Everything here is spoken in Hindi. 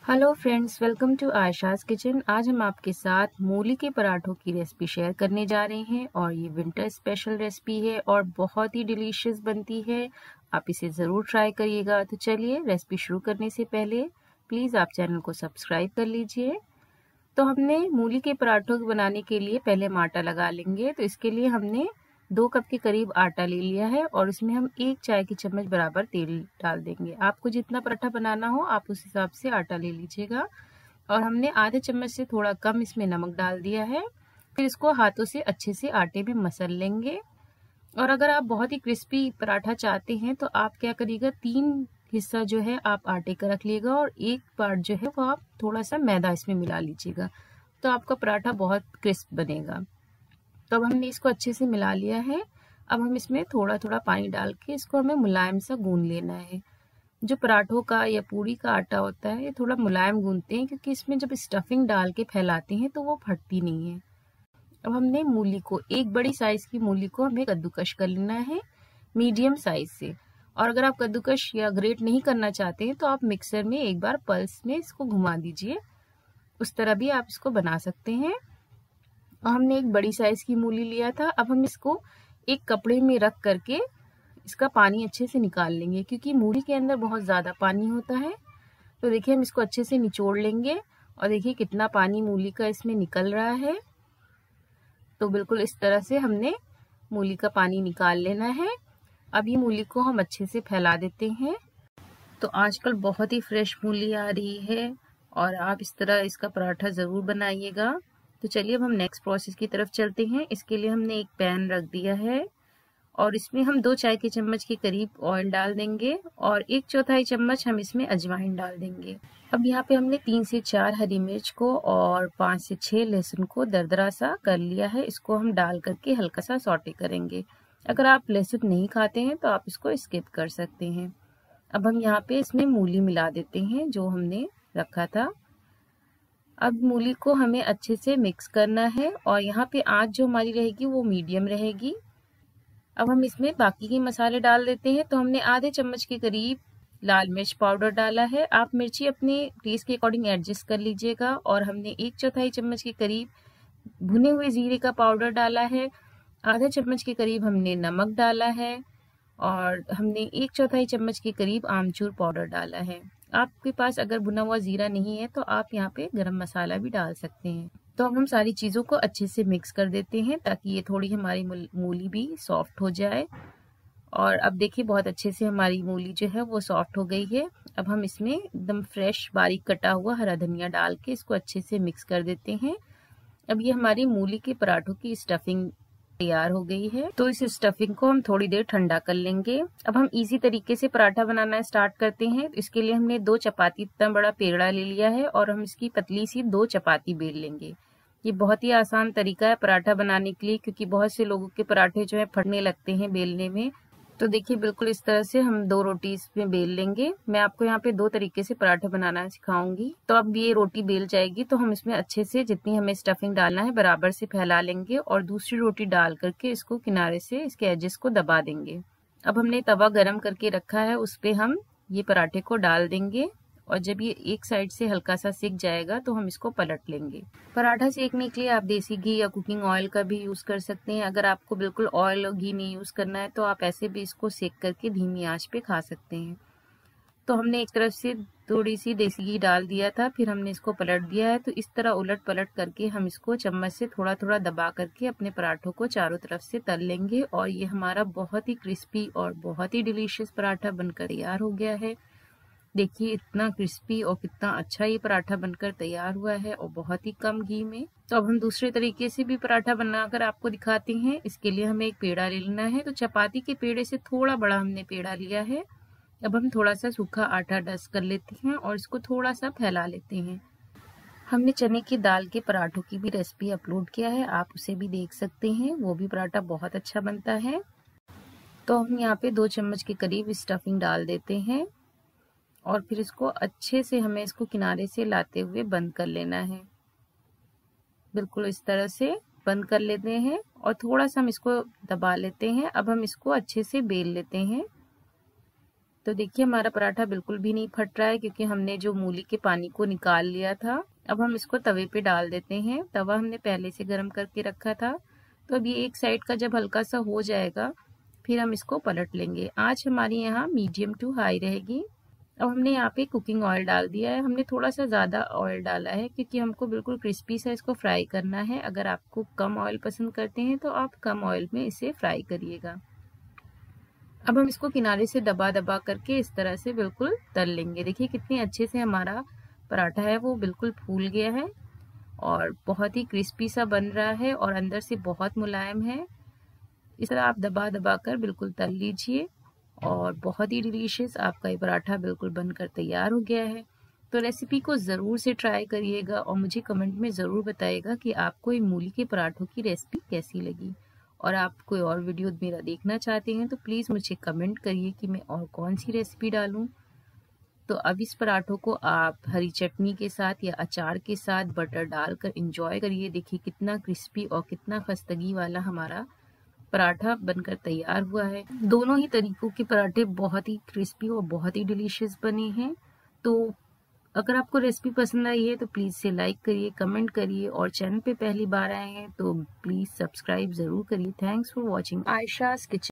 Hello friends, welcome to Ayesha's kitchen. आज हम आपके साथ मूली के पराठों की रेसिपी शेयर करने जा रहे हैं और ये विंटर स्पेशल रेसिपी है और बहुत ही डिलीशियस बनती है। आप इसे ज़रूर ट्राई करिएगा। तो चलिए रेसिपी शुरू करने से पहले प्लीज़ आप चैनल को सब्सक्राइब कर लीजिए। तो हमने मूली के पराठों बनाने के लिए पहले हम आटा लगा लेंगे। तो इसके लिए हमने 2 कप के करीब आटा ले लिया है और इसमें हम 1 चाय की चम्मच बराबर तेल डाल देंगे। आपको जितना पराठा बनाना हो आप उस हिसाब से आटा ले लीजिएगा। और हमने आधे चम्मच से थोड़ा कम इसमें नमक डाल दिया है। फिर इसको हाथों से अच्छे से आटे में मसल लेंगे। और अगर आप बहुत ही क्रिस्पी पराठा चाहते हैं तो आप क्या करिएगा, 3 हिस्सा जो है आप आटे का रख लीजिएगा और 1 पार्ट जो है वो आप थोड़ा सा मैदा इसमें मिला लीजिएगा, तो आपका पराठा बहुत क्रिस्प बनेगा। तो अब हमने इसको अच्छे से मिला लिया है। अब हम इसमें थोड़ा थोड़ा पानी डाल के इसको हमें मुलायम सा गूंद लेना है। जो पराठों का या पूरी का आटा होता है ये थोड़ा मुलायम गूंदते हैं, क्योंकि इसमें जब स्टफिंग डाल के फैलाते हैं तो वो फटती नहीं है। अब हमने मूली को, एक बड़ी साइज की मूली को हमें कद्दूकश कर लेना है मीडियम साइज से। और अगर आप कद्दूकश या ग्रेट नहीं करना चाहते हैं तो आप मिक्सर में एक बार पल्स में इसको घुमा दीजिए, उस तरह भी आप इसको बना सकते हैं। और हमने एक बड़ी साइज की मूली लिया था। अब हम इसको एक कपड़े में रख करके इसका पानी अच्छे से निकाल लेंगे, क्योंकि मूली के अंदर बहुत ज़्यादा पानी होता है। तो देखिए हम इसको अच्छे से निचोड़ लेंगे और देखिए कितना पानी मूली का इसमें निकल रहा है। तो बिल्कुल इस तरह से हमने मूली का पानी निकाल लेना है। अब ये मूली को हम अच्छे से फैला देते हैं। तो आजकल बहुत ही फ्रेश मूली आ रही है और आप इस तरह इसका पराठा ज़रूर बनाइएगा। तो चलिए अब हम नेक्स्ट प्रोसेस की तरफ चलते हैं। इसके लिए हमने एक पैन रख दिया है और इसमें हम 2 चाय के चम्मच के करीब ऑयल डाल देंगे और 1/4 चम्मच हम इसमें अजवाइन डाल देंगे। अब यहाँ पे हमने 3 से 4 हरी मिर्च को और 5 से 6 लहसुन को दरदरा सा कर लिया है। इसको हम डाल करके हल्का सा सौटे करेंगे। अगर आप लहसुन नहीं खाते हैं तो आप इसको स्किप कर सकते हैं। अब हम यहाँ पे इसमें मूली मिला देते हैं जो हमने रखा था। अब मूली को हमें अच्छे से मिक्स करना है और यहाँ पे आंच जो हमारी रहेगी वो मीडियम रहेगी। अब हम इसमें बाकी के मसाले डाल देते हैं। तो हमने आधे चम्मच के करीब लाल मिर्च पाउडर डाला है। आप मिर्ची अपने टेस्ट के अकॉर्डिंग एडजस्ट कर लीजिएगा। और हमने 1/4 चम्मच के करीब भुने हुए जीरे का पाउडर डाला है। आधा चम्मच के करीब हमने नमक डाला है और हमने 1/4 चम्मच के करीब आमचूर पाउडर डाला है। आपके पास अगर भुना हुआ जीरा नहीं है तो आप यहाँ पे गरम मसाला भी डाल सकते हैं। तो अब हम सारी चीज़ों को अच्छे से मिक्स कर देते हैं ताकि ये थोड़ी हमारी मूली भी सॉफ्ट हो जाए। और अब देखिए बहुत अच्छे से हमारी मूली जो है वो सॉफ्ट हो गई है। अब हम इसमें एकदम फ्रेश बारीक कटा हुआ हरा धनिया डाल के इसको अच्छे से मिक्स कर देते हैं। अब ये हमारी मूली के पराठों की स्टफिंग तैयार हो गई है। तो इस स्टफिंग को हम थोड़ी देर ठंडा कर लेंगे। अब हम इजी तरीके से पराठा बनाना स्टार्ट करते हैं। इसके लिए हमने 2 चपाती इतना बड़ा पेड़ा ले लिया है और हम इसकी पतली सी 2 चपाती बेल लेंगे। ये बहुत ही आसान तरीका है पराठा बनाने के लिए, क्योंकि बहुत से लोगों के पराठे जो है फटने लगते हैं बेलने में। तो देखिए बिल्कुल इस तरह से हम 2 रोटी इसमें बेल लेंगे। मैं आपको यहाँ पे 2 तरीके से पराठा बनाना सिखाऊंगी। तो अब ये रोटी बेल जाएगी तो हम इसमें अच्छे से जितनी हमें स्टफिंग डालना है बराबर से फैला लेंगे और दूसरी रोटी डाल करके इसको किनारे से इसके एजेस को दबा देंगे। अब हमने तवा गरम करके रखा है, उस पर हम ये पराठे को डाल देंगे और जब ये एक साइड से हल्का सा सिक जाएगा तो हम इसको पलट लेंगे। पराठा सेकने के लिए आप देसी घी या कुकिंग ऑयल का भी यूज कर सकते हैं। अगर आपको बिल्कुल ऑयल और घी नहीं यूज करना है तो आप ऐसे भी इसको सेक करके धीमी आंच पे खा सकते हैं। तो हमने एक तरफ से थोड़ी सी देसी घी डाल दिया था, फिर हमने इसको पलट दिया है। तो इस तरह उलट पलट करके हम इसको चम्मच से थोड़ा थोड़ा दबा करके अपने पराठों को चारों तरफ से तल लेंगे और ये हमारा बहुत ही क्रिस्पी और बहुत ही डिलीशियस पराठा बनकर तैयार हो गया है। देखिए इतना क्रिस्पी और कितना अच्छा ये पराठा बनकर तैयार हुआ है और बहुत ही कम घी में। तो अब हम दूसरे तरीके से भी पराठा बनाकर आपको दिखाते हैं। इसके लिए हमें एक पेड़ा ले लेना है। तो चपाती के पेड़े से थोड़ा बड़ा हमने पेड़ा लिया है। अब हम थोड़ा सा सूखा आटा डस्ट कर लेते हैं और इसको थोड़ा सा फैला लेते हैं। हमने चने की दाल के पराठों की भी रेसिपी अपलोड किया है, आप उसे भी देख सकते हैं। वो भी पराठा बहुत अच्छा बनता है। तो हम यहाँ पे 2 चम्मच के करीब स्टफिंग डाल देते हैं और फिर इसको अच्छे से हमें इसको किनारे से लाते हुए बंद कर लेना है। बिल्कुल इस तरह से बंद कर लेते हैं और थोड़ा सा हम इसको दबा लेते हैं। अब हम इसको अच्छे से बेल लेते हैं। तो देखिए हमारा पराठा बिल्कुल भी नहीं फट रहा है क्योंकि हमने जो मूली के पानी को निकाल लिया था। अब हम इसको तवे पे डाल देते हैं। तवा हमने पहले से गर्म करके रखा था। तो अब ये एक साइड का जब हल्का सा हो जाएगा फिर हम इसको पलट लेंगे। आँच हमारी यहाँ मीडियम टू हाई रहेगी। अब हमने यहाँ पे कुकिंग ऑयल डाल दिया है। हमने थोड़ा सा ज़्यादा ऑयल डाला है क्योंकि हमको बिल्कुल क्रिस्पी सा इसको फ्राई करना है। अगर आपको कम ऑयल पसंद करते हैं तो आप कम ऑयल में इसे फ्राई करिएगा। अब हम इसको किनारे से दबा दबा करके इस तरह से बिल्कुल तल लेंगे। देखिए कितने अच्छे से हमारा पराठा है वो बिल्कुल फूल गया है और बहुत ही क्रिस्पी सा बन रहा है और अंदर से बहुत मुलायम है। इस तरह आप दबा दबा कर बिल्कुल तल लीजिए और बहुत ही डिलीशियस आपका ये पराठा बिल्कुल बनकर तैयार हो गया है। तो रेसिपी को ज़रूर से ट्राई करिएगा और मुझे कमेंट में ज़रूर बताइएगा कि आपको ये मूली के पराठों की रेसिपी कैसी लगी। और आप कोई और वीडियो मेरा देखना चाहते हैं तो प्लीज़ मुझे कमेंट करिए कि मैं और कौन सी रेसिपी डालूं। तो अब इस पराठों को आप हरी चटनी के साथ या अचार के साथ बटर डालकर एंजॉय करिए। देखिए कितना क्रिस्पी और कितना खस्तगी वाला हमारा पराठा बनकर तैयार हुआ है। दोनों ही तरीकों के पराठे बहुत ही क्रिस्पी और बहुत ही डिलीशियस बने हैं। तो अगर आपको रेसिपी पसंद आई है तो प्लीज़ इसे लाइक करिए, कमेंट करिए और चैनल पे पहली बार आए हैं तो प्लीज़ सब्सक्राइब ज़रूर करिए। Thanks for watching Ayesha's kitchen.